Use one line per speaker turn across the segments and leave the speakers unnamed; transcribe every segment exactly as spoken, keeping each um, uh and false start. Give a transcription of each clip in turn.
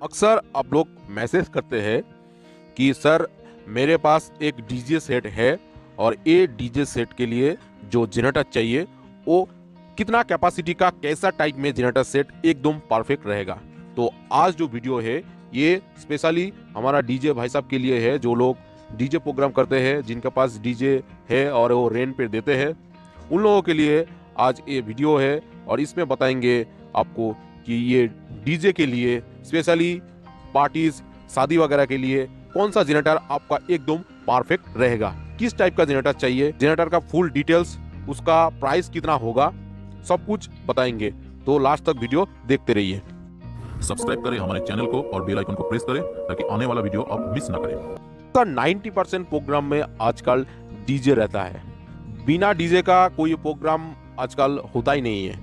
अक्सर आप लोग मैसेज करते हैं कि सर मेरे पास एक डीजे सेट है और ये डीजे सेट के लिए जो जनरेटर चाहिए वो कितना कैपेसिटी का, कैसा टाइप में जनरेटर सेट एकदम परफेक्ट रहेगा। तो आज जो वीडियो है ये स्पेशली हमारा डीजे भाई साहब के लिए है, जो लोग डीजे प्रोग्राम करते हैं, जिनके पास डीजे है और वो रेंट पे देते हैं, उन लोगों के लिए आज ये वीडियो है। और इसमें बताएंगे आपको कि ये डीजे के लिए स्पेशली पार्टीज, शादी वगैरह के लिए कौन सा जनरेटर आपका एकदम परफेक्ट रहेगा, किस टाइप का जनरेटर चाहिए, जनरेटर का फुल डिटेल्स, उसका प्राइस कितना होगा, सब कुछ बताएंगे। तो लास्ट तक वीडियो देखते रहिए।
सब्सक्राइब करें हमारे चैनल को और बेल आइकन को प्रेस करें ताकि आने वाला वीडियो आप मिस ना करें।
तो नब्बे परसेंट प्रोग्राम में आजकल डीजे रहता है, बिना डीजे का कोई प्रोग्राम आजकल होता ही नहीं है।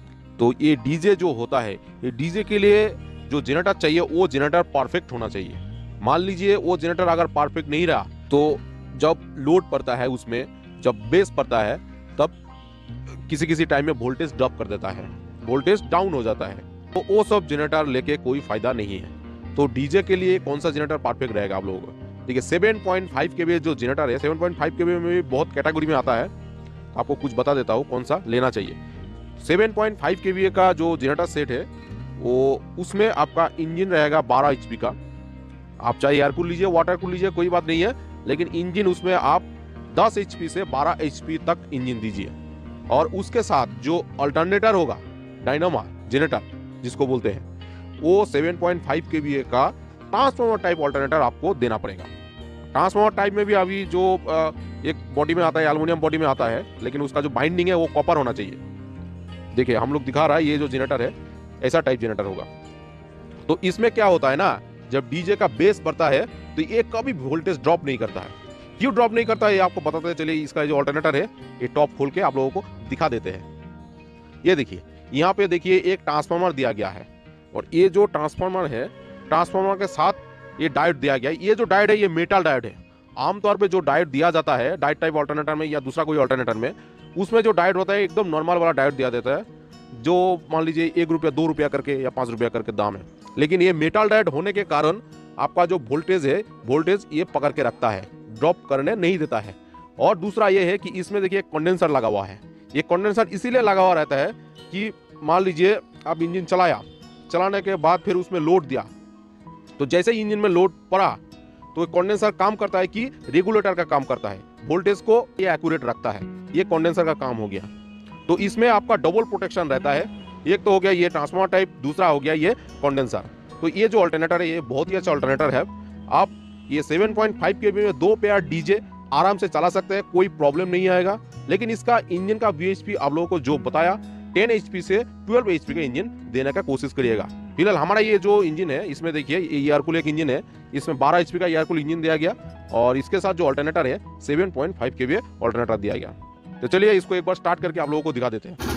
तो ये डीजे जो होता है, ये डीजे के लिए जो जनरेटर चाहिए वो जनरेटर परफेक्ट होना चाहिए। मान लीजिए वो जनरेटर अगर परफेक्ट नहीं रहा तो जब लोड पड़ता है, उसमें जब बेस पड़ता है, तब किसी किसी टाइम में वोल्टेज ड्रॉप कर देता है, वोल्टेज डाउन हो जाता है। तो वो सब जनरेटर लेके कोई फायदा नहीं है। तो डीजे के लिए कौन सा जनरेटर परफेक्ट रहेगा आप लोगों को? ठीक है, सेवन पॉइंट फाइव केवी जो जनरेटर है, सेवन पॉइंट फाइव केवी में भी बहुत कैटेगरी में आता है। आपको कुछ बता देता हूँ कौन सा लेना चाहिए। सेवन पॉइंट फाइव केवी का जो जनरेटर सेट है वो उसमें आपका इंजन रहेगा बारह एचपी का। आप चाहे एयर कूल लीजिए, वाटर कूल लीजिए, कोई बात नहीं है, लेकिन इंजन उसमें आप दस एचपी से बारह एचपी तक इंजन दीजिए। और उसके साथ जो अल्टरनेटर होगा, डायनामा जनरेटर जिसको बोलते हैं, वो सेवन पॉइंट फाइव केवी का ट्रांसफार्मर टाइप अल्टरनेटर आपको देना पड़ेगा। ट्रांसफार्मर टाइप में भी अभी जो एक बॉडी में आता है, एल्युमिनियम बॉडी में आता है, लेकिन उसका जो बाइंडिंग है वो कॉपर होना चाहिए। देखिए हम लोग दिखा रहा है, ये जो जनरेटर है ऐसा टाइप जनरेटर होगा। तो इसमें क्या होता है ना, जब डीजे का बेस बढ़ता है तो ये कभी वोल्टेज ड्रॉप नहीं करता है। क्यों ड्रॉप नहीं करता है ये आपको बताते चलिए। इसका जो अल्टरनेटर है ये टॉप खोल के आप लोगों को दिखा देते हैं। ये देखिए, यहाँ पे देखिए एक ट्रांसफार्मर दिया गया है, और ये जो ट्रांसफार्मर है, ट्रांसफार्मर के साथ ये डायोड दिया गया है। ये जो डायोड है ये मेटल डायोड है। आमतौर पे जो डायोड दिया जाता है डायोड टाइप अल्टरनेटर में या दूसरा कोई अल्टरनेटर में, उसमें जो डायोड होता है एकदम नॉर्मल वाला डायोड दिया देता है, जो मान लीजिए एक रुपया दो रुपया करके या पाँच रुपया करके दाम है। लेकिन ये मेटल डायोड होने के कारण आपका जो वोल्टेज है, वोल्टेज ये पकड़ के रखता है, ड्रॉप करने नहीं देता है। और दूसरा ये है कि इसमें देखिए कंडेंसर लगा हुआ है। ये कंडेंसर इसीलिए लगा हुआ रहता है कि मान लीजिए आप इंजन चलाया, चलाने के बाद फिर उसमें लोड दिया, तो जैसे ही इंजन में लोड पड़ा तो कंडेंसर काम करता है कि रेगुलेटर का काम करता है, वोल्टेज को ये एक्यूरेट रखता है। ये कंडेंसर का काम हो गया। तो इसमें आपका डबल प्रोटेक्शन रहता है। एक तो हो गया ये ट्रांसफार्मर टाइप, दूसरा हो गया ये कंडेंसर। तो ये जो अल्टरनेटर है ये बहुत ही अच्छा अल्टरनेटर है। आप ये सेवन पॉइंट फाइव केवी में दो पेयर डीजे आराम से चला सकते हैं, कोई प्रॉब्लम नहीं आएगा। लेकिन इसका इंजन का वीएचपी आप लोगों को जो बताया, टेन एचपी से ट्वेल्व एचपी का इंजन देने का कोशिश करिएगा। फिलहाल हमारा ये जो इंजन है इसमें देखिए ये एयर कूल एक इंजन है, इसमें बारह एचपी का एयर कूल इंजन दिया गया, और इसके साथ जो अल्टरनेटर है seven point five KV alternator दिया गया। तो चलिए इसको एक बार स्टार्ट करके आप लोगों को दिखा देते हैं।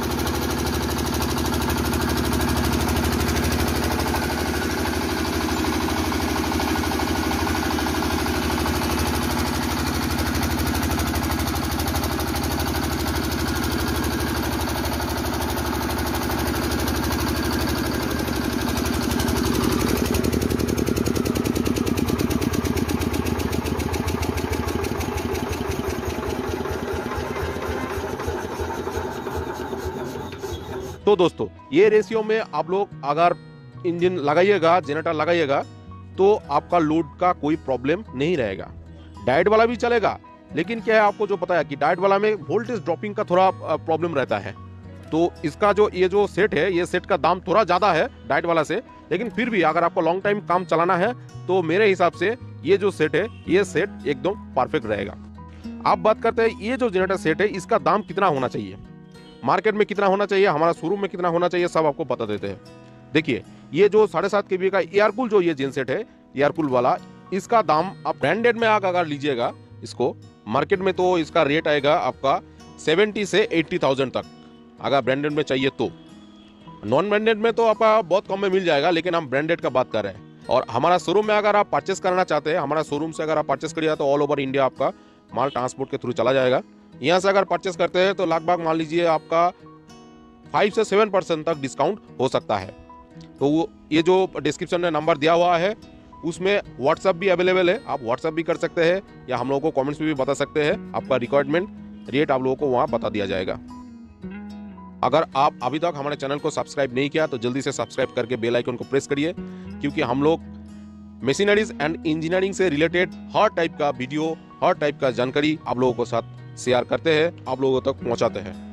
तो दोस्तों ये रेशियो में आप लोग अगर इंजन लगाइएगा, जनरेटर लगाइएगा, तो आपका लोड का कोई प्रॉब्लम नहीं रहेगा। डायोड वाला भी चलेगा, लेकिन क्या है आपको जो पता है कि डायोड वाला में वोल्टेज ड्रॉपिंग का थोड़ा प्रॉब्लम रहता है। तो इसका जो ये जो सेट है, ये सेट का दाम थोड़ा ज़्यादा है डायोड वाला से, लेकिन फिर भी अगर आपको लॉन्ग टाइम काम चलाना है तो मेरे हिसाब से ये जो सेट है ये सेट एकदम परफेक्ट रहेगा। आप बात करते हैं ये जो जनरेटर सेट है इसका दाम कितना होना चाहिए, मार्केट में कितना होना चाहिए, हमारा शोरूम में कितना होना चाहिए, सब आपको बता देते हैं। देखिए ये जो साढ़े सात केवी का एयर कूल जो ये जेन सेट है, एयर कूल वाला, इसका दाम आप ब्रांडेड में आकर अगर लीजिएगा इसको मार्केट में, तो इसका रेट आएगा आपका सेवेंटी से एट्टी थाउजेंड तक, अगर ब्रांडेड में चाहिए तो। नॉन ब्रांडेड में तो आपका बहुत कम में मिल जाएगा, लेकिन हम ब्रांडेड का बात कर रहे हैं। और हमारा शोरूम में अगर आप परचेस करना चाहते हैं, हमारा शोरूम से अगर आप परचेस करिएगा तो ऑल ओवर इंडिया आपका माल ट्रांसपोर्ट के थ्रू चला जाएगा। यहाँ से अगर परचेस करते हैं तो लगभग मान लीजिए आपका फाइव से सेवन परसेंट तक डिस्काउंट हो सकता है। तो वो ये जो डिस्क्रिप्शन में नंबर दिया हुआ है उसमें व्हाट्सअप भी अवेलेबल है, आप व्हाट्सअप भी कर सकते हैं या हम लोगों को कमेंट्स में भी बता सकते हैं। आपका रिक्वायरमेंट रेट आप लोगों को वहाँ बता दिया जाएगा। अगर आप अभी तक हमारे चैनल को सब्सक्राइब नहीं किया तो जल्दी से सब्सक्राइब करके बेल आइकन को प्रेस करिए, क्योंकि हम लोग मशीनरीज एंड इंजीनियरिंग से रिलेटेड हर टाइप का वीडियो, हर टाइप का जानकारी आप लोगों के साथ शेयर करते हैं, आप लोगों तक पहुंचाते हैं।